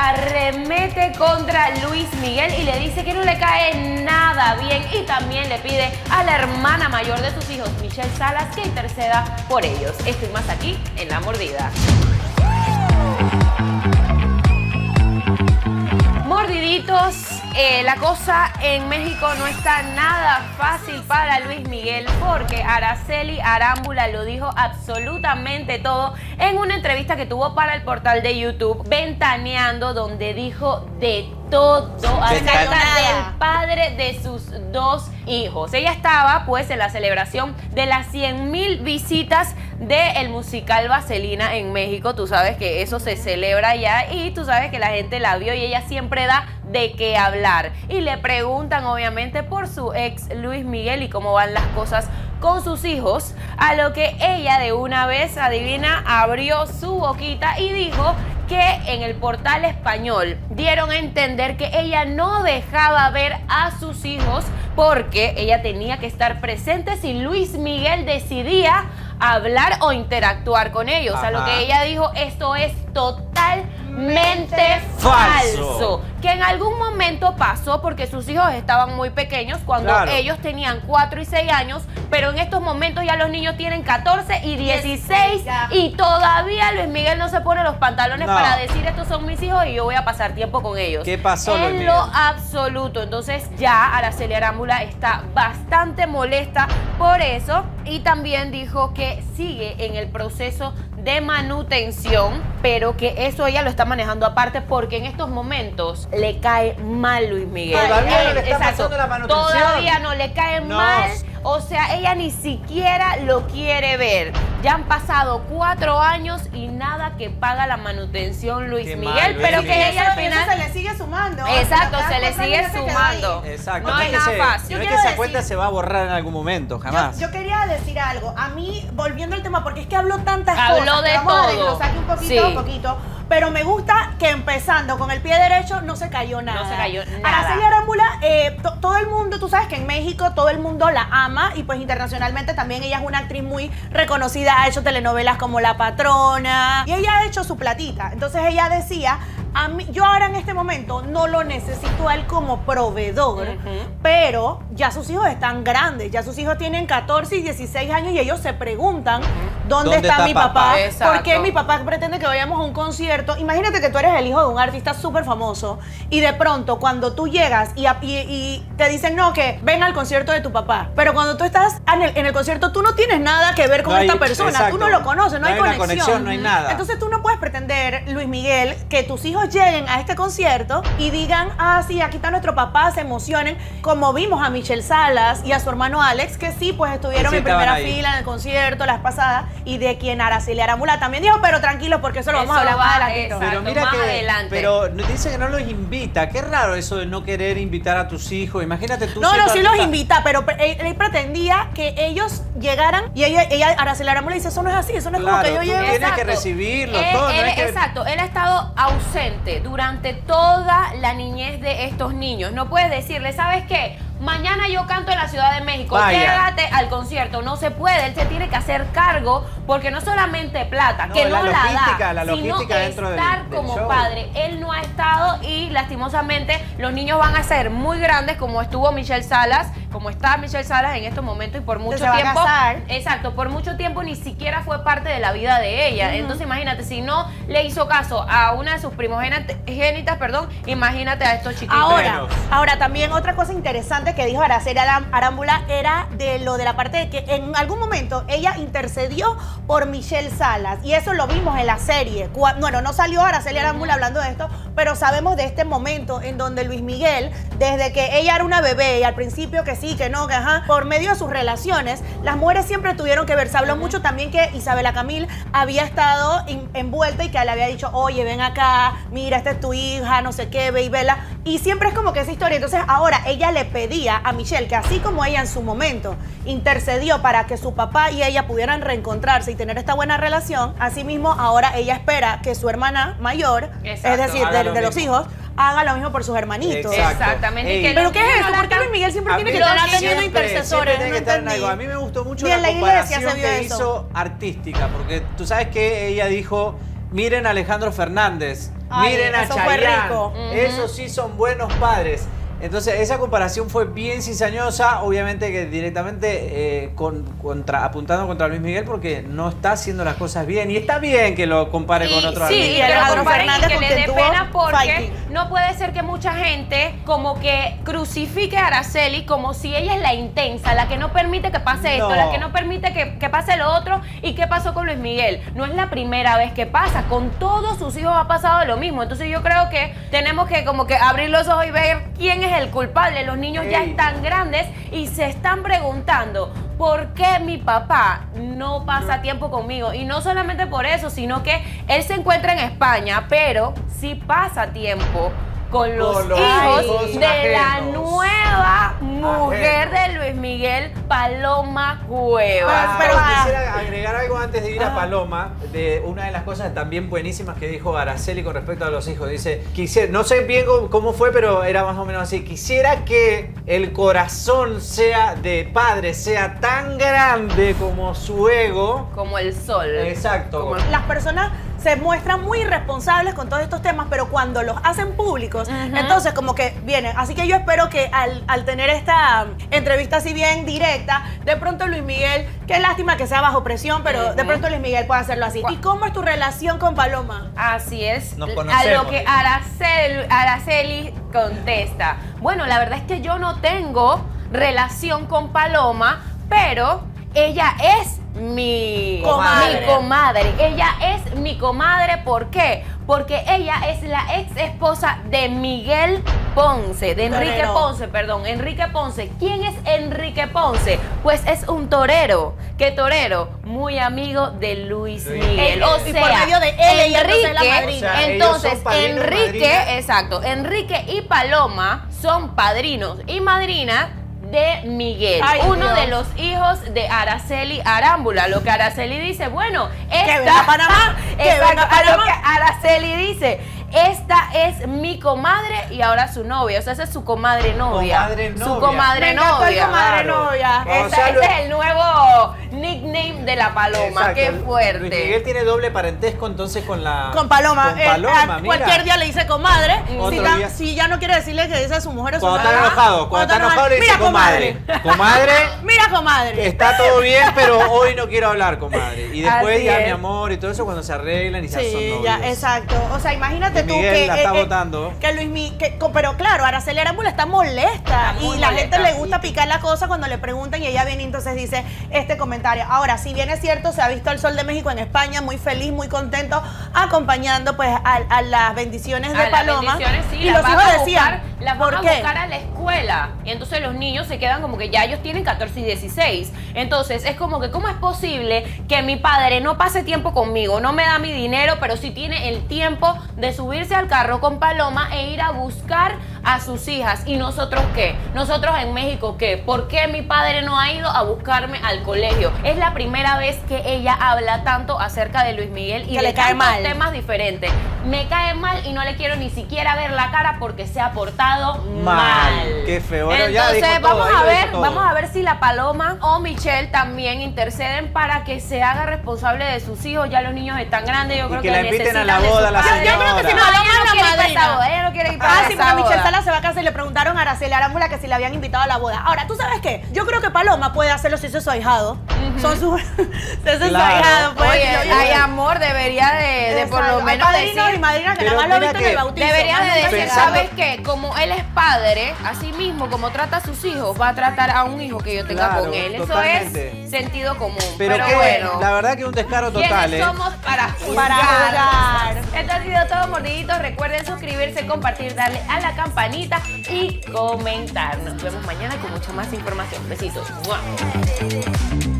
arremete contra Luis Miguel y le dice que no le cae nada bien y también le pide a la hermana mayor de sus hijos, Michelle Salas, que interceda por ellos. Esto y más aquí en La Mordida. Mordiditos, la cosa en México no está nada fácil para Luis Miguel porque Araceli Arámbula lo dijo absolutamente todo en una entrevista que tuvo para el portal de YouTube Ventaneando, donde dijo de todo acerca del padre de sus dos hijos. Ella estaba pues en la celebración de las 100,000 visitas del musical Vaselina en México. Tú sabes que eso se celebra allá y tú sabes que la gente la vio y ella siempre da de qué hablar. Y le preguntan obviamente por su ex Luis Miguel y cómo van las cosas con sus hijos, a lo que ella de una vez, adivina, abrió su boquita y dijo que en el portal español dieron a entender que ella no dejaba ver a sus hijos porque ella tenía que estar presente si Luis Miguel decidía hablar o interactuar con ellos. A lo que ella dijo, esto es totalmente falso. Que en algún momento pasó porque sus hijos estaban muy pequeños cuando ellos tenían 4 y 6 años, pero en estos momentos ya los niños tienen 14 y 16 y todavía Luis Miguel no se pone los pantalones para decir estos son mis hijos y yo voy a pasar tiempo con ellos. ¿Qué pasó, Luis Miguel? En lo absoluto. Entonces ya Araceli Arámbula está bastante molesta por eso y también dijo que sigue en el proceso de manutención, pero que eso ella lo está manejando aparte porque en estos momentos le cae mal Luis Miguel. Todavía no le está pasando la manutención. Todavía no le cae mal. O sea, ella ni siquiera lo quiere ver. Ya han pasado 4 años y nada que paga la manutención Luis Miguel, pero que ella al final se le sigue sumando. Exacto, se le sigue sumando. Exacto. No es nada fácil. No es que esa cuenta se va a borrar en algún momento, jamás. Yo quería decir algo. A mí, volviendo al tema, porque es que habló tantas cosas. Habló de vamos a todo. desglosar un poquito, un poquito. Pero me gusta que empezando con el pie derecho no se cayó nada. No se cayó nada. Araceli Arámbula, todo el mundo, tú sabes que en México todo el mundo la ama y pues internacionalmente también ella es una actriz muy reconocida, ha hecho telenovelas como La Patrona y ella ha hecho su platita. Entonces ella decía, a mí, yo ahora en este momento no lo necesito a él como proveedor, pero ya sus hijos están grandes, ya sus hijos tienen 14 y 16 años y ellos se preguntan, ¿dónde está mi papá? ¿Por qué mi papá pretende que vayamos a un concierto? Imagínate que tú eres el hijo de un artista súper famoso y de pronto cuando tú llegas y te dicen, no, que ven al concierto de tu papá, pero cuando tú estás en el concierto tú no tienes nada que ver con esta persona, tú no lo conoces, no hay conexión, no hay nada. Entonces tú no puedes pretender, Luis Miguel, que tus hijos lleguen a este concierto y digan, ah, sí, aquí está nuestro papá, se emocionen, como vimos a Michelle Salas y a su hermano Alex, que sí, pues estuvieron en primera fila en el concierto las pasadas, y de quien Araceli Arámbula también dijo, pero tranquilos porque eso lo vamos a hablar más adelante. Pero mira pero dice que no los invita. Qué raro eso de no querer invitar a tus hijos. Imagínate tú. No, sí los invita, pero él pretendía que ellos llegaran y ella Araceli Arámbula dice, eso no es así, eso no es como que yo llegue. Tienes que recibirlos todos. Exacto, él ha estado ausente durante toda la niñez de estos niños. No puedes decirle, ¿sabes qué? Mañana yo canto en la Ciudad de México, quédate al concierto. No se puede, él se tiene que hacer cargo porque no solamente plata, que no la da, sino estar como padre. Él no ha estado y lastimosamente los niños van a ser muy grandes como estuvo Michelle Salas, como está Michelle Salas en estos momentos y por mucho tiempo. Exacto, por mucho tiempo ni siquiera fue parte de la vida de ella. Entonces imagínate, si no le hizo caso a una de sus primogénitas, imagínate a estos chiquitos. Ahora también otra cosa interesante que dijo Araceli Arámbula era de lo de la parte de que en algún momento ella intercedió por Michelle Salas y eso lo vimos en la serie. Bueno, no salió Araceli Arámbula hablando de esto, pero sabemos de este momento en donde Luis Miguel, desde que ella era una bebé y al principio que sí, que no, que ajá, por medio de sus relaciones, las mujeres siempre tuvieron que ver. Se habló mucho también que Isabela Camil había estado envuelta y que le había dicho, oye, ven acá, mira, esta es tu hija, no sé qué, ve y vela. Y siempre es como que esa historia. Entonces ahora ella le pedía a Michelle que así como ella en su momento intercedió para que su papá y ella pudieran reencontrarse y tener esta buena relación, asimismo ahora ella espera que su hermana mayor, es decir, de los hijos, haga lo mismo por sus hermanitos. Exactamente. ¿Pero qué es eso? ¿Por qué Luis Miguel siempre tiene que estar teniendo intercesores? Tiene que estar en algo. A mí me gustó mucho la comparación que hizo artística, porque tú sabes que ella dijo, Miren a Alejandro Fernández, Ay, miren a eso fue Chayanne. rico. Esos sí son buenos padres. Entonces, esa comparación fue bien cizañosa, obviamente que directamente apuntando contra Luis Miguel porque no está haciendo las cosas bien. Y está bien que lo compare con otro Sí, artista. y Alejandro Fernández con que le quien dé tuvo pena porque fighting. no puede ser que mucha gente como que crucifique a Araceli como si ella es la intensa, la que no permite que pase esto, No. la que no permite que pase lo otro. ¿Y qué pasó con Luis Miguel? No es la primera vez que pasa, con todos sus hijos ha pasado lo mismo. Entonces yo creo que tenemos que como que abrir los ojos y ver quién es el culpable. Los niños ya están grandes y se están preguntando ¿por qué mi papá no pasa tiempo conmigo? Y no solamente por eso, sino que él se encuentra en España, pero sí pasa tiempo con los hijos de la nueva mujer de Luis Miguel, Paloma Cuevas. Pero quisiera agregar algo antes de ir a Paloma, de una de las cosas también buenísimas que dijo Araceli con respecto a los hijos. Dice, no sé bien cómo fue, pero era más o menos así. Quisiera que el corazón de padre sea tan grande como su ego. Como el sol. Exacto. Las personas se muestran muy irresponsables con todos estos temas, pero cuando los hacen públicos, entonces como que vienen. Así que yo espero que al tener esta entrevista así bien directa, de pronto Luis Miguel, qué lástima que sea bajo presión, pero de pronto Luis Miguel puede hacerlo así. ¿Y cómo es tu relación con Paloma? Así es. Nos A conocemos. lo que Araceli contesta. Bueno, la verdad es que yo no tengo relación con Paloma, pero ella es mi comadre. Ella es mi comadre. ¿Por qué? Porque ella es la ex esposa de Miguel Ponce, de Enrique Torero. Ponce, perdón, Enrique Ponce. ¿Quién es Enrique Ponce? Pues es un torero. ¿Qué torero? Muy amigo de Luis Miguel. O Y sea, por medio de él, ella entonces es la madrina. O sea, ellos entonces, son padrino y Enrique, madrina. exacto, Enrique y Paloma son padrinos y madrinas de Miguel, Ay, uno Dios. de los hijos de Araceli Arámbula. Lo que Araceli dice, bueno, venga a Panamá, que exacto, venga a a lo Panamá. que Araceli dice, esta es mi comadre y ahora su novia. O sea, esa es su comadre novia. Comadre Su novia. comadre Me encantó el novia. comadre Claro. novia. O sea, Ese es el nuevo nickname de la Paloma. Exacto. Qué fuerte. Luis Miguel tiene doble parentesco entonces con Paloma. Con Paloma, mira. Cualquier día le dice comadre. Otro día. Si ya no quiere decirle que dice a su mujer o su Cuando está novia. enojado, cuando está enojado le dice Mira, comadre. Comadre, Mira, comadre. está todo bien, pero hoy no quiero hablar, comadre. Y después Así ya es. mi amor y todo eso cuando se arreglan y ya son Sí, novios. ya, exacto. O sea, imagínate Luis tú Miguel que. la está votando. Que Luis Miguel. Pero claro, Araceli Arámbula está molesta. Está muy Y la molesta. gente le gusta picar la cosa cuando le preguntan y ella viene y entonces dice este comentario. Ahora, si bien es cierto, se ha visto al Sol de México en España, muy feliz, muy contento, acompañando pues a las bendiciones de A las Paloma. bendiciones, sí, y las los van hijos a decían, buscar, las van ¿por a qué? buscar a la escuela. Y entonces los niños se quedan como que ya ellos tienen 14 y 16. Entonces es como que, ¿cómo es posible que mi padre no pase tiempo conmigo? No me da mi dinero, pero sí tiene el tiempo de subirse al carro con Paloma e ir a buscar a sus hijas. ¿Y nosotros qué? Nosotros en México, ¿qué? ¿Por qué mi padre no ha ido a buscarme al colegio? Es la primera vez que ella habla tanto acerca de Luis Miguel y Que le de cae tantos mal. temas diferentes. Me cae mal y no le quiero ni siquiera ver la cara porque se ha portado mal. Qué feo. Bueno, ya Entonces dijo todo, vamos ahí a lo dijo ver, todo. vamos a ver si la Paloma o Michelle también interceden para que se haga responsable de sus hijos. Ya los niños están grandes, yo creo que la inviten a la necesitan de boda su la padre. Yo creo que si señora. Paloma Ella no es la quiere ir para madrina. esa boda, ella no quiere ir para Ah, esa sí, porque boda. Michelle Salas se va a casar y le preguntaron a Araceli Arámbula que si la habían invitado a la boda. Ahora, ¿tú sabes qué? Yo creo que Paloma puede hacerlo si eso es su ahijado. Son sus... Ese es su Claro. ahijado. Pues, Oye, lo- hay amor, debería de por lo Exacto. menos Hay padrinos decir. y madrinas que Pero nada más lo mira he visto en el que bautizo. Debería más de nunca decir, en el Pensando- ¿sabes qué? Como él es padre, así mismo como trata a sus hijos, va a tratar a un hijo que yo tenga Claro, con él. Eso totalmente. es sentido común. Pero Pero que, bueno. la verdad que un descaro total, ¿Quiénes somos para juzgar? Para juzgar. Esto ha sido todo, mordiditos. Recuerden suscribirse, compartir, darle a la campanita y comentar. Nos vemos mañana con mucha más información. Besitos. ¡Mua!